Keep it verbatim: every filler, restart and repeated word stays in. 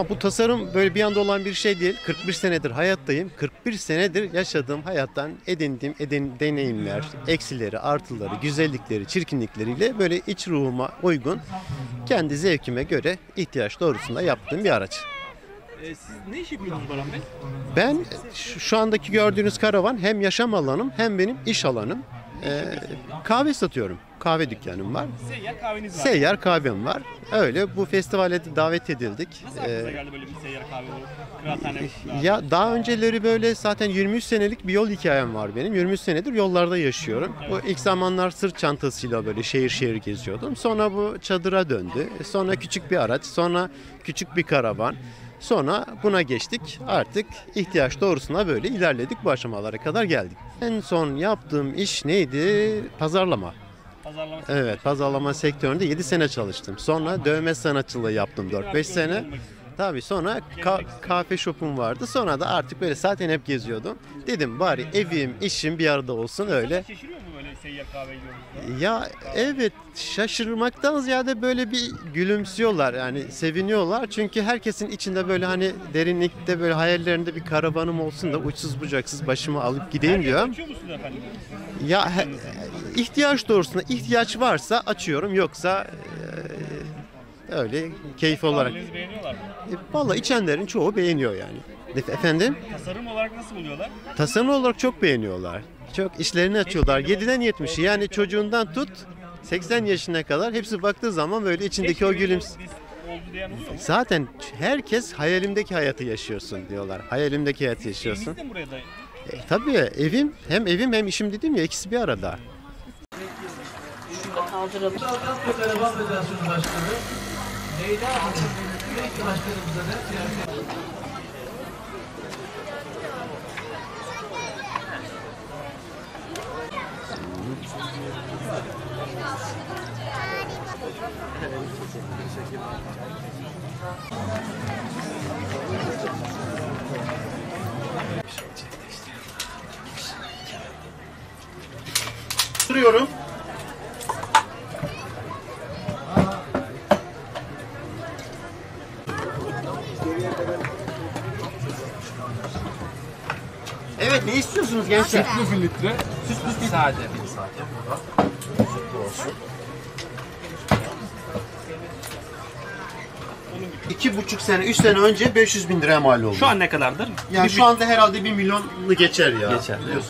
Bu tasarım böyle bir anda olan bir şey değil. kırk bir senedir hayattayım. kırk bir senedir yaşadığım hayattan edindiğim edin, deneyimler, eksileri, artıları, güzellikleri, çirkinlikleriyle böyle iç ruhuma uygun, kendi zevkime göre ihtiyaç doğrusunda yaptığım bir araç. Ee, siz ne iş yapıyorsunuz Baran Bey? Ben şu şu andaki gördüğünüz karavan hem yaşam alanım hem benim iş alanım. Ee, kahve satıyorum. Kahve dükkanım var. Seyyar kahveniz var. Seyyar kahvem var. Öyle bu festivale de davet edildik. Nasıl aklınıza Ee, geldi böyle bir seyyar kahve olup kıraathane? Ya daha önceleri böyle zaten yirmi üç senelik bir yol hikayem var benim. yirmi üç senedir yollarda yaşıyorum. Bu ilk zamanlar sırt çantasıyla böyle şehir şehir geziyordum. Sonra bu çadıra döndü. Sonra küçük bir araç, sonra küçük bir karavan. Sonra buna geçtik. Artık ihtiyaç doğrusuna böyle ilerledik. Bu aşamalara kadar geldik. En son yaptığım iş neydi? Pazarlama. Pazarlama. Evet, pazarlama sektöründe yedi sene çalıştım. Sonra dövme sanatçılığı yaptım dört beş sene. Tabii sonra ka- kahve shop'um vardı. Sonra da artık böyle zaten hep geziyordum. Dedim bari evim, işim bir arada olsun öyle. Şaşırıyor mu böyle seyyar kahve yiyorsunuz? Ya evet, şaşırmaktan ziyade böyle bir gülümsüyorlar, yani seviniyorlar. Çünkü herkesin içinde böyle hani derinlikte böyle hayallerinde bir karavanım olsun da uçsuz bucaksız başımı alıp gideyim diyor. Açıyor musunuz efendim? Ya he- ihtiyaç doğrusunda ihtiyaç varsa açıyorum, yoksa e, öyle keyif olarak. Kahvelerinizi beğeniyorlar mı? E, Vallahi içenlerin çoğu beğeniyor yani. Ef- Efendim? Tasarım olarak nasıl buluyorlar? Tasarım olarak çok beğeniyorlar. Çok işlerini açıyorlar. yediden yetmişe, yani çocuğundan tut seksen yaşına kadar hepsi baktığı zaman böyle içindeki o Keşke gülüm. biz oldu diyen oluyor mu? Zaten herkes hayalimdeki hayatı yaşıyorsun diyorlar. Hayalimdeki hayatı yaşıyorsun. Evinizde mi buraya da? E, tabii evim, hem evim hem işim dedim ya, ikisi bir arada. Kaldıralım. Karavan Federasyonu Başkanı Leyla Hanım, Sürekli Başkanımıza da Duruyorum. Evet, ne istiyorsunuz gençler? bir litre. Sade bir sade burada. Sütlü olsun. İki buçuk sene, üç sene önce beş yüz bin liraya mal oldu. Şu an ne kadardır? Yani şu anda herhalde bir milyonu geçer ya. Geçer, evet.